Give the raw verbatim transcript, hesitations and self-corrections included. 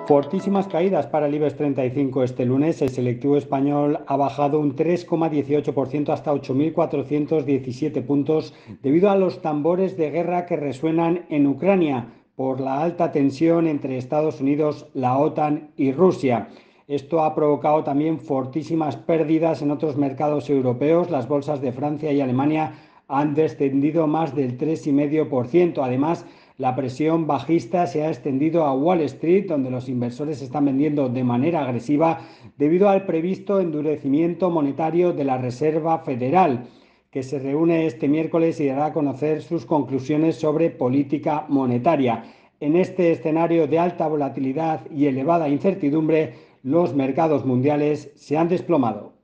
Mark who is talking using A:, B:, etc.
A: Fortísimas caídas para el IBEX treinta y cinco este lunes. El selectivo español ha bajado un tres coma dieciocho por ciento hasta ocho mil cuatrocientos diecisiete puntos debido a los tambores de guerra que resuenan en Ucrania por la alta tensión entre Estados Unidos, la OTAN y Rusia. Esto ha provocado también fortísimas pérdidas en otros mercados europeos. Las bolsas de Francia y Alemania han descendido más del tres coma cinco por ciento. Además, la presión bajista se ha extendido a Wall Street, donde los inversores están vendiendo de manera agresiva debido al previsto endurecimiento monetario de la Reserva Federal, que se reúne este miércoles y dará a conocer sus conclusiones sobre política monetaria. En este escenario de alta volatilidad y elevada incertidumbre, los mercados mundiales se han desplomado.